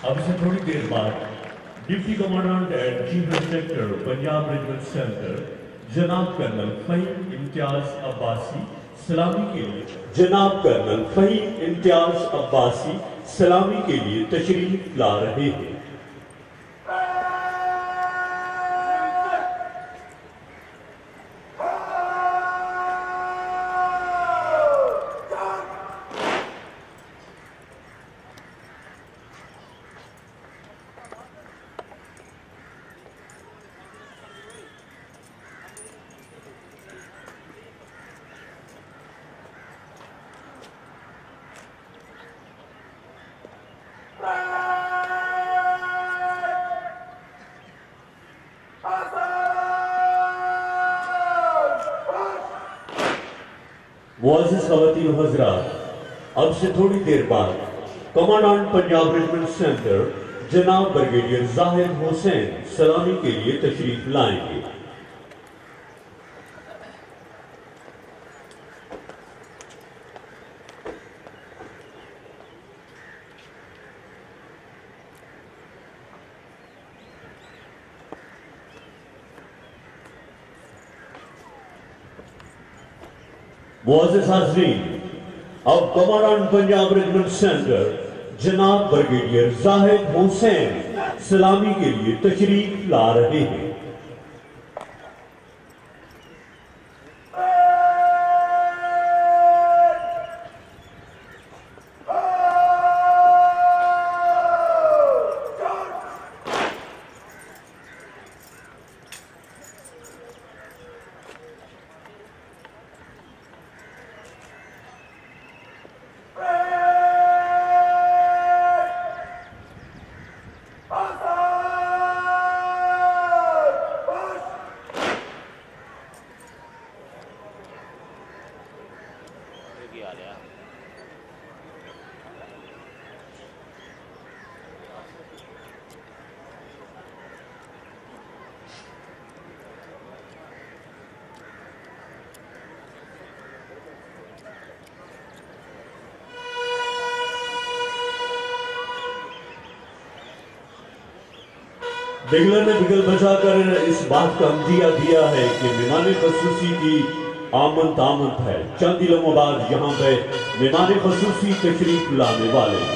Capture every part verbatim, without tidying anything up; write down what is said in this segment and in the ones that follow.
अब से थोड़ी देर बाद deputy commandant and chief inspector Punjab regiment centre जनाब कर्नल फहीम इम्तियाज अब्बासी सलामी के लिए जनाब कर्नल फहीम इम्तियाज अब्बासी सलामी के लिए तशरीफ ला रहे हैं। मुअज़्ज़िज़ ख़वातीन व हज़रात, अब से थोड़ी देर बाद कमांडेंट पंजाब रेजिमेंट सेंटर जनाब ब्रिगेडियर जाहिद हुसैन सलामी के लिए तशरीफ लाएंगे। मुअज़्ज़िज़ हाज़रीन, अब कमांडेंट पंजाब रेजिमेंट सेंटर जनाब ब्रिगेडियर जाहिद हुसैन सलामी के लिए तशरीफ ला रहे हैं। बिगलर ने बिगल बजाकर इस बात का अंदिया दिया है कि मेहमान खसूसी की आमद आमद है। चंद दिनों बाद यहाँ पे मेहमान खसूसी तशरीफ लाने वाले हैं।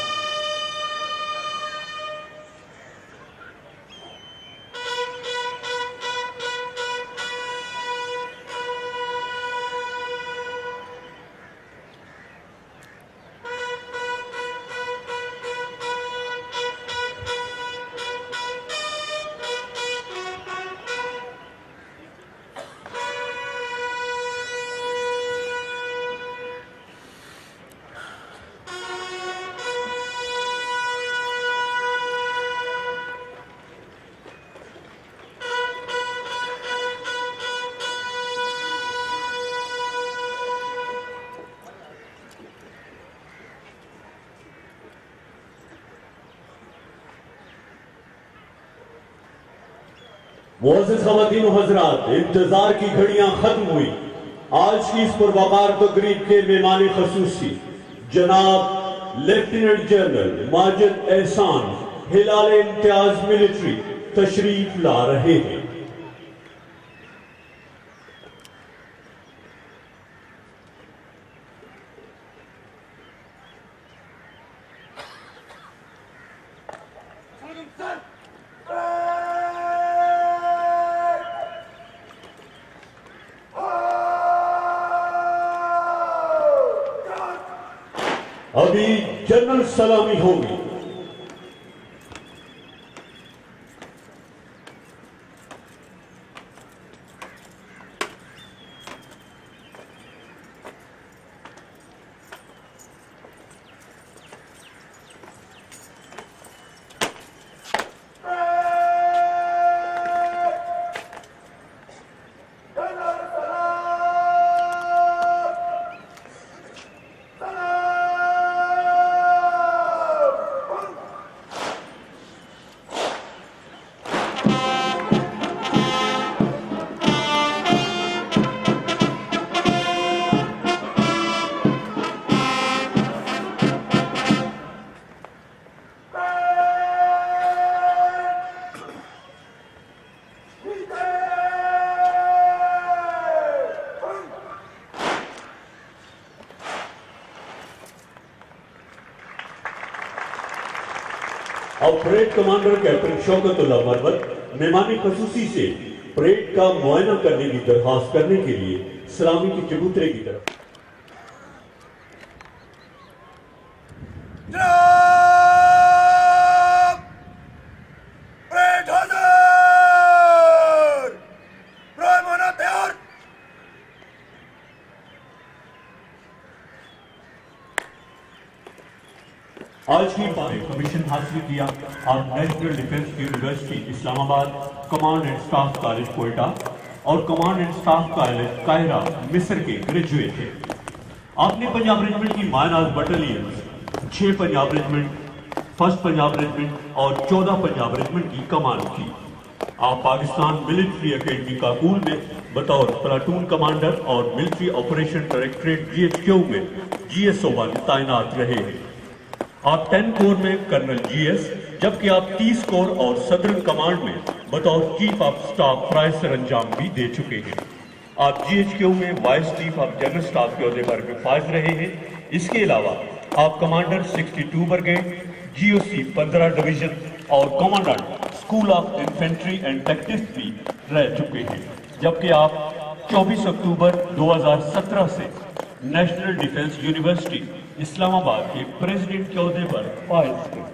मुअज़्ज़िज़ ख़वातीन व हज़रात, इंतजार की घड़ियां खत्म हुई। आज की इस पुरवकार तकरीब के मेहमान खसूसी जनाब लेफ्टिनेंट जनरल माजिद एहसान हिलाल इम्तियाज मिलिट्री तशरीफ ला रहे हैं। अभी जनरल सलामी होगी। और parade commander captain Shaukatullah Marwat मेहमानी खसूसी से परेड का मुआयना करने की दरखास्त करने के लिए सलामी की चबूतरे की तरफ। आज की कमीशन हासिल किया और national defence university Islamabad, command and staff college Quetta और command and staff college Cairo मिस्र के ग्रेजुएट थे। आपने पंजाब रेजिमेंट की माइनस बटालियन, छह Punjab regiment, first Punjab regiment और चौदह पंजाब रेजिमेंट की कमान की। आप पाकिस्तान मिलिट्री एकेडमी काकूल में बतौर प्लाटून कमांडर और military operation directorate G H Q में जी एस ओ वन तैनात रहे हैं। आप टेन कोर में कर्नल जीएस, जबकि आप तीस कोर और सदर्न कमांड में बतौर चीफ ऑफ स्टाफ प्राय सर अंजाम भी दे चुके हैं। आप जीएचक्यू में vice chief of general staff के ओहदे पर भी फाइज रहे हैं। इसके अलावा आप कमांडर बासठ ब्रिगेड, जीओसी पंद्रह डिवीजन और commandant school of infantry and tactics भी रह चुके हैं, जबकि आप चौबीस अक्टूबर दो हज़ार सत्रह से नेशनल डिफेंस यूनिवर्सिटी इस्लामाबाद के प्रेसिडेंट के ओहदे पर फाइज थे।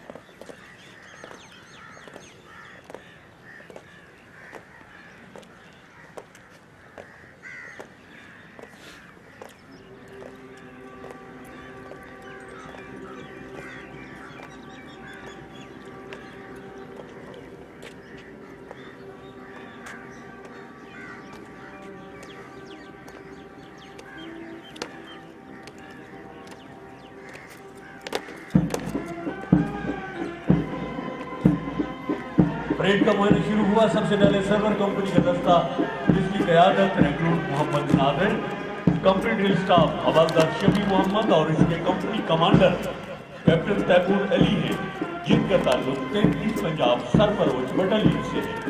परेड का मुआयना शुरू हुआ। सबसे पहले सर्वर कंपनी का दस्ता, जिसकी क़यादत recruit Mohammad Nadir, company drill staff हवलदार शफी मोहम्मद और इसके company commander captain Taimur Ali है, जिनका ताल्लुक तैंतीस पंजाब सरफरोज बटालियन से है।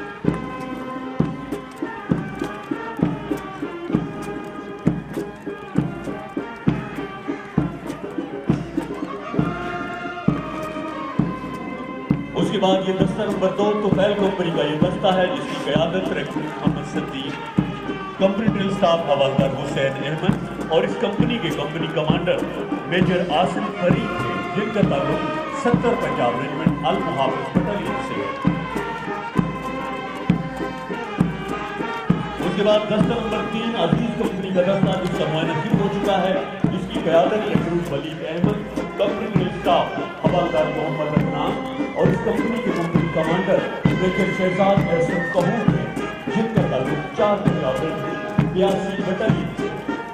उसके बाद ये दस्ता नंबर दो तुफैल कंपनी का ये दस्ता है, जिसकी क़यादत recruit Mohammad Siddique, company drill staff हवलदार हुसैन अहमद और इस कंपनी के company commander major Asim Farid थे, जिनका ताल्लुक सत्तर पंजाब रेजिमेंट अल मुहाफिज बटालियन से है। उसके बाद दस्ता नंबर तीन अजीज कंपनी का दस्ता, जिसका मुआयना शुरू हो चुका है, जिसकी क़यादत recruit Waleed Ahmed, company drill staff हवलदार मोहम्मद अदनान और इस कंपनी के company commander major Shahzad Ahsan Kahoor है, जिनका ताल्लुक चार पंजाब रेजिमेंट बयासी बटालियन से।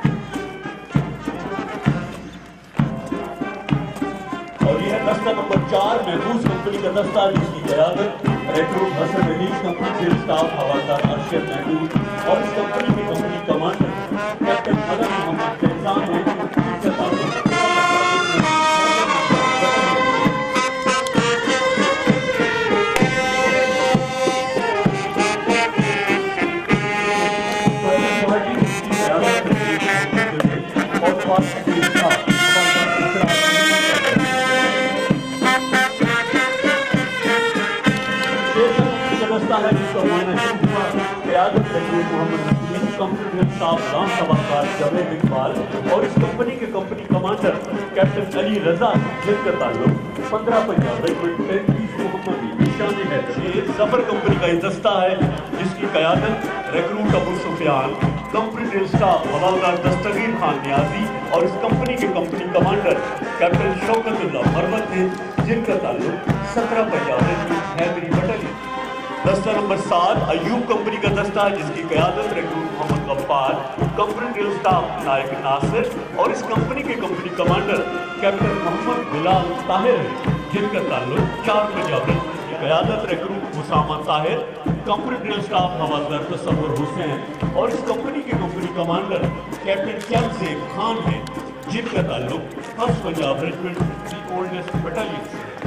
और यह दस्ता नंबर चार महफूज कंपनी का दस्ता, जिसकी क़यादत recruit Hassan Ali, company drill staff हवलदार अरशद महमूद और इस कंपनी के company commander captain Madan Mohammad Faizan है, जिनका ताल्लुक है, जिसका मुआयना शुरू हुआ। क़यादत recruit Mohammad Naseem, company drill staff राम सभाकार जवेद इकबाल और इस कंपनी के company commander captain Ali Raza, जिनका ताल्लुक पंद्रह पंजाब रेजिमेंट तैंतीस मोहम्मद निशान है। ये सफर कंपनी का दस्ता है, जिसकी क़यादत recruit Abu Sufiyan, company drill staff हवलदार दस्तगीर खान नियाजी और इस कंपनी के company commander captain Shaukatullah Marwat है, जिनका ताल्लुक सत्रह पंजाब रेजिमेंट हैदरी बटालियन। दस्ता नंबर सात अयूब कंपनी का दस्ता, जिसकी क़यादत recruit Mohammad Ghaffar, company drill staff नायक नासिर और इस कंपनी के company commander captain Mohammad Bilal Tahir है, जिनका ताल्लुक चार पंजाब रेजिमेंट की क़यादत recruit Husama Tahir, company drill staff हवलदार तसव्वुर हुसैन और इस कंपनी के कंपनी कमांडर कैप्टन कैमसेब खान है, जिनका ताल्लुक फर्स्ट पंजाब रेजिमेंट की ओल्डेस्ट बटालियन से है।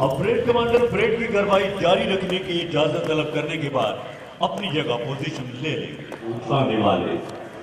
अब परेड कमांडर परेड की कार्रवाई जारी रखने की इजाजत तलब करने के बाद अपनी जगह पोजीशन ले लेंगे। सामने वाले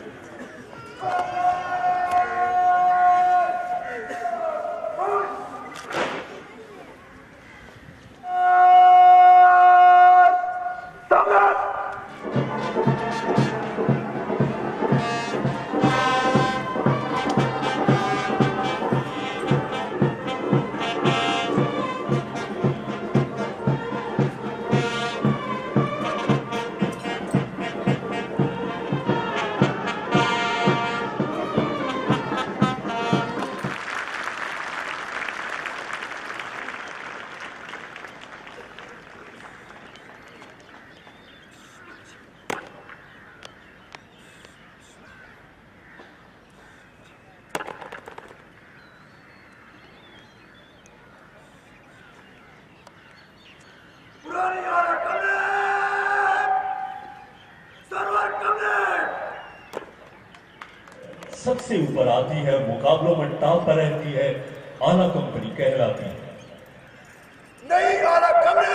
सबसे ऊपर आती है, मुकाबलों में टॉप पर रहती है, आला कंपनी कहलाती है। नहीं आला कंपनी,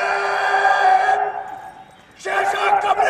शेरशाह कंपनी।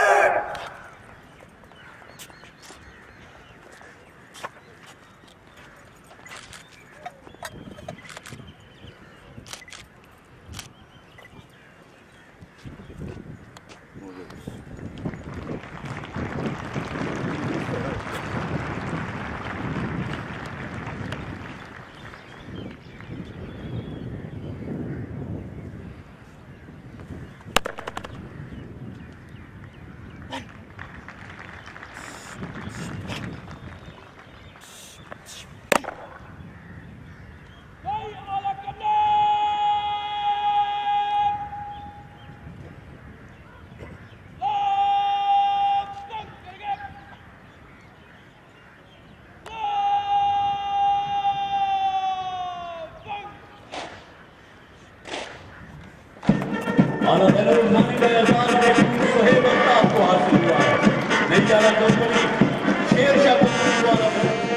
आला बैरल का एहसान में सुहेब अल्ताफ को हासिल हुआ है। नहीं आला कंपनी शेरशाह कंपनी द्वारा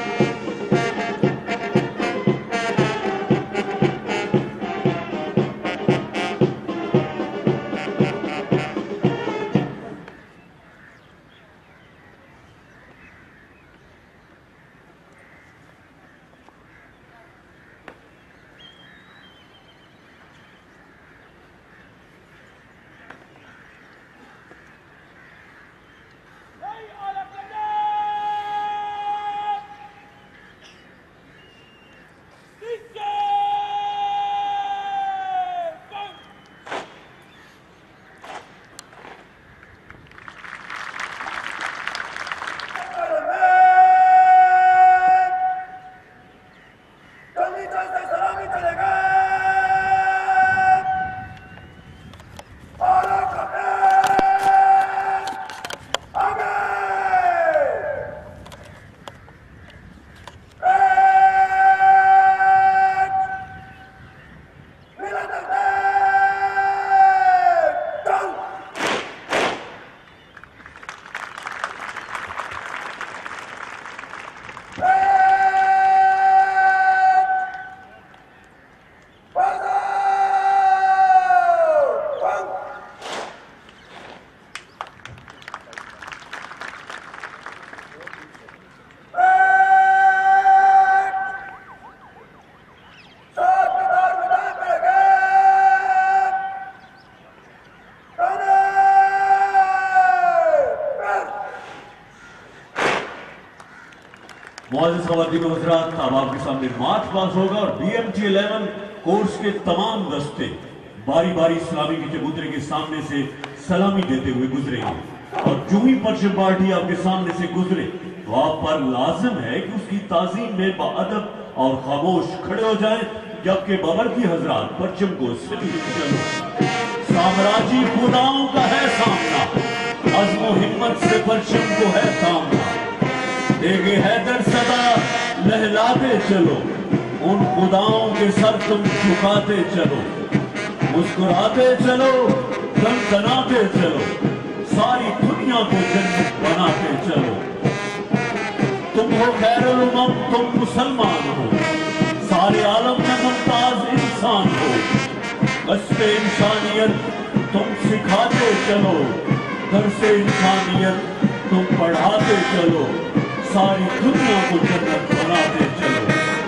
मुआज़िज़ ख़वातीन व हज़रात, अब आपके सामने मार्च पास होगा और B M T eleven course के तमाम दस्ते बारी बारी इस्लामी के चबूतरे के सामने से सलामी देते हुए गुजरेंगे और जो ही परचम पार्टी आपके सामने से गुजरे तो आप पर लाजिम है कि उसकी ताज़ीम में बाअदब और खामोश खड़े हो जाएं, जबकि बाबरकी हजरात परचम को सलीम चलो। साम्राज्य खुदाओं का है सामना, अज़्म हिम्मत से परचम को है सामना। देगे हैदर सदा लहलाते चलो, उन खुदाओं के सर तुम झुकाते चलो, मुस्कुराते चलो, दनदनाते चलो, सारी दुनिया को जन्नत बनाते चलो। तुम हो खैरुल उम्म, तुम मुसलमान हो, सारे आलम में मुमताज इंसान हो। दर्से इंसानियत तुम सिखाते चलो, दर्से इंसानियत तुम पढ़ाते चलो, सारी दुनिया को जन्नत बनाते चलो।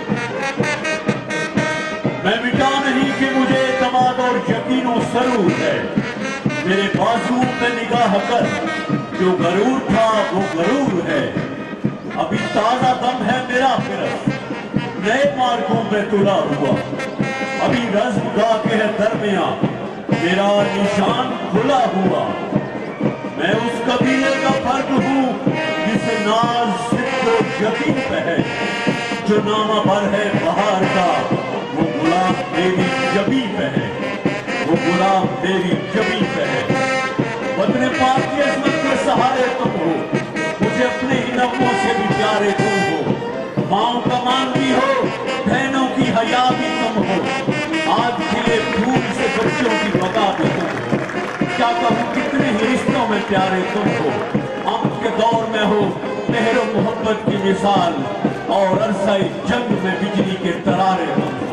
मैं मिटा नहीं कि मुझे एतमाद और यकीनो सरूर है, मेरे बाजू में निगाह कर, जो गरूर था वो गरूर है। अभी ताजा दम है मेरा फिरस, नए मार्गों में तुला हुआ, अभी रज़्म गाह के है दरमियां, मेरा निशान खुला हुआ। मैं उस कबीले का फर्द हूँ जिसे नाज सिद्दो यकीन पे है, जो नामा भर है बहार का, वो गुलाब मेरी जबी पे है, वो गुलाब मेरी जबी पे है। वतन पाक की अज़मत के सहारे तुम हो, मुझे अपने ही नगमों से भी प्यारे तुम हो। माओ का मान भी हो, बहनों की हया भी तुम हो, आज खिले फूल से बच्चों की बगा भी तुम हो। क्या कहूँ कितने ही रिश्तों में प्यारे तुम हो, अमन के दौर में हो मेहरो मोहब्बत की मिसाल, और अरसाई जंग में बिजली के तरारे तुम हो।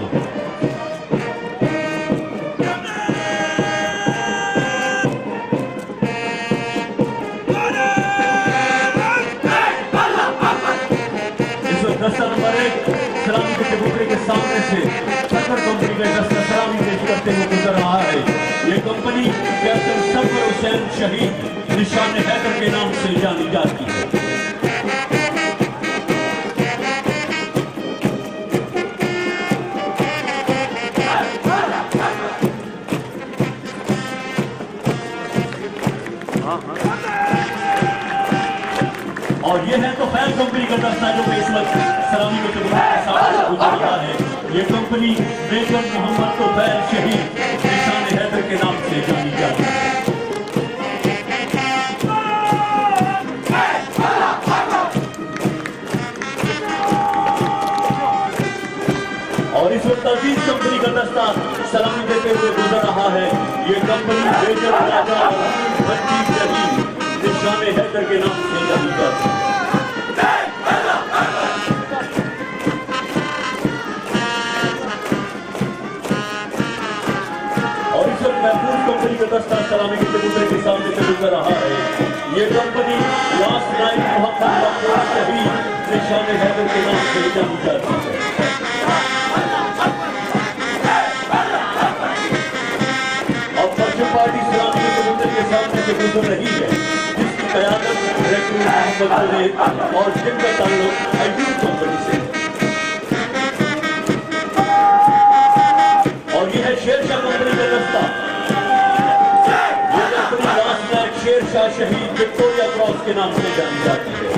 दस्ता नंबर एक सलामी के चबूतरे के सामने से सरवर कंपनी का दस्ता सलामी पेश करते हुए गुजर रहा है। ये कंपनी कैप्टन सरवर हुसैन शहीद निशान हैदर के नाम से जानी जाती है। और ये है तो फैल कंपनी का दस्ता जो इस वक्त सलामी के चबूतरे के सामने से गुजर रहा है। ये कंपनी मेजर मोहम्मद तो फैल शहीद निशान हैदर के नाम से जानी जाती है। और इस वक्त अजीज कंपनी का दस्ता सलामी देते हुए गुजर रहा है। ये कंपनी मेजर राजा बंदी शहीद निशान हैदर के नाम से जानी जाती है। महफूज कंपनी का दस्ता सलामी के चबूतरे के सामने से गुजर रहा है। ये कंपनी लास्ट नाइट मोहम्मद शहीद निशान हैदर के नाम से जानी जाती है। अब पश्चिम पार्टी सलामी के चबूतरे के सामने से गुजर रही है, जिसकी क़यादत रेक्टर मोहम्मद जुनैद और जिनका ताल्लुक अयूब कंपनी से। और यह है शेरशाह कंपनी का दस्ता। शेरशाह शहीद विक्टोरिया क्रॉस के नाम से जानी जाती है।